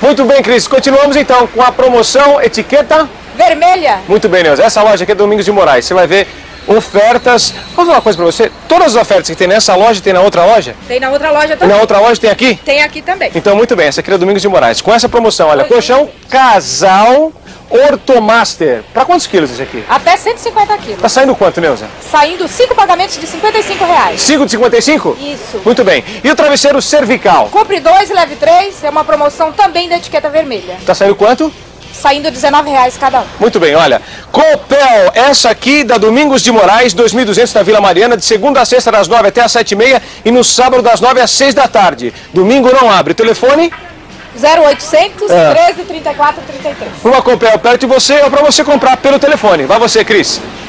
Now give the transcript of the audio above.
Muito bem, Cris. Continuamos então com a promoção Etiqueta Vermelha. Muito bem, Neuza. Essa loja aqui é Domingos de Moraes. Você vai ver ofertas. Vou falar uma coisa pra você. Todas as ofertas que tem nessa loja, tem na outra loja? Tem na outra loja E também. na outra loja tem aqui? Tem aqui também. Então, muito bem. Essa aqui é Domingos de Moraes. Com essa promoção, olha, colchão Casal Ortomaster. Pra quantos quilos esse aqui? Até 150 quilos. Tá saindo quanto, Neuza? Saindo 5 pagamentos de R$55. 5 de 55? Isso. Muito bem. E o travesseiro cervical? Compre 2 e leve 3. É uma promoção também da Etiqueta Vermelha. Tá saindo quanto? Saindo R$19 cada um. Muito bem, olha. Copel, essa aqui da Domingos de Moraes, 2.200 na Vila Mariana, de segunda a sexta das 9 até as 7h30 e no sábado das 9 às 6 da tarde. Domingo não abre. Telefone? 0800 13 34 33. Uma Copel perto de você ou para você comprar pelo telefone. Vai você, Cris.